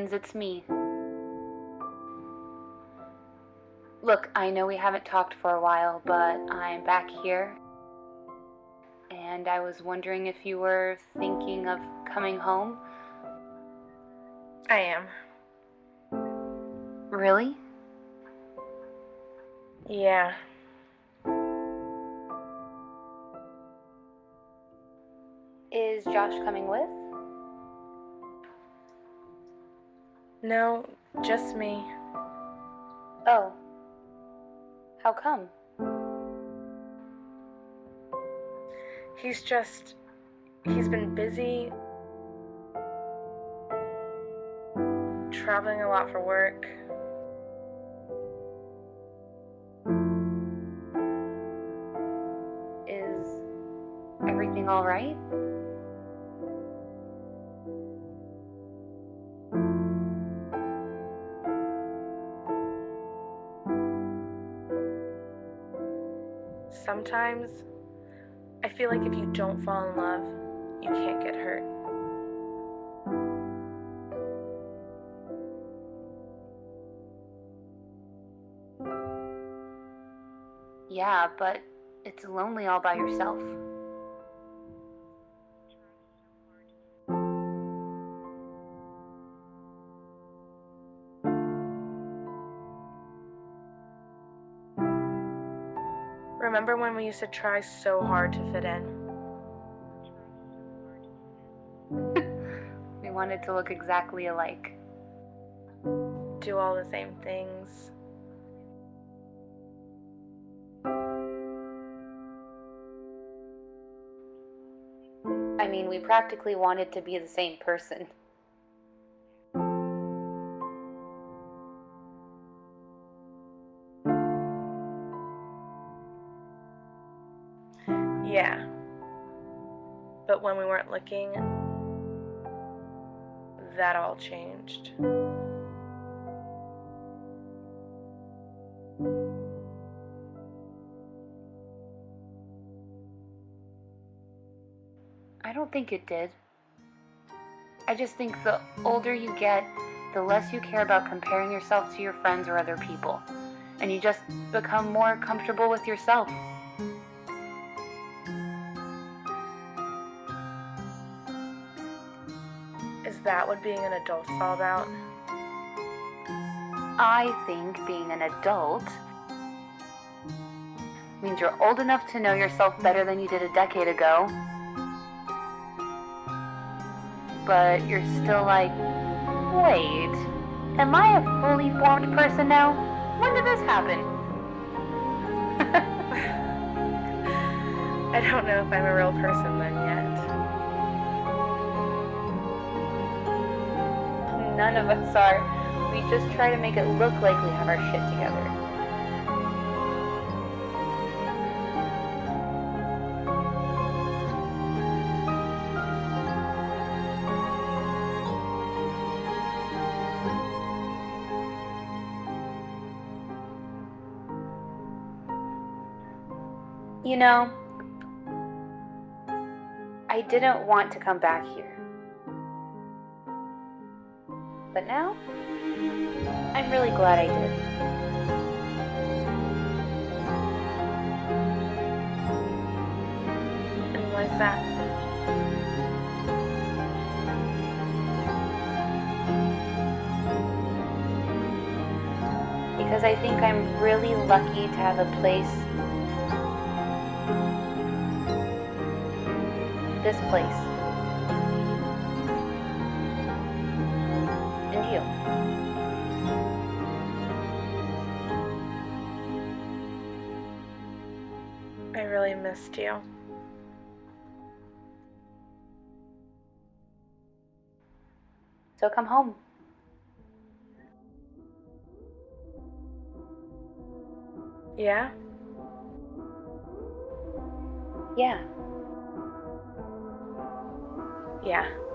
friends, it's me. Look, I know we haven't talked for a while, but I'm back here. And I was wondering if you were thinking of coming home. I am. Really? Yeah. Is Josh coming with? No, just me. Oh. How come? He's been busy, traveling a lot for work. Is everything all right? Sometimes, I feel like if you don't fall in love, you can't get hurt. Yeah, but it's lonely all by yourself. Remember when we used to try so hard to fit in? We wanted to look exactly alike. Do all the same things. I mean, we practically wanted to be the same person. Yeah. But when we weren't looking, that all changed. I don't think it did. I just think the older you get, the less you care about comparing yourself to your friends or other people. And you just become more comfortable with yourself. Is that what being an adult's all about? I think being an adult means you're old enough to know yourself better than you did a decade ago. But you're still like, wait, am I a fully formed person now? When did this happen? I don't know if I'm a real person then yet. None of us are. We just try to make it look like we have our shit together. You know, I didn't want to come back here. But now, I'm really glad I did. And why's that? Because I think I'm really lucky to have a place. This place. And you. I really missed you. So come home. Yeah? Yeah. Yeah.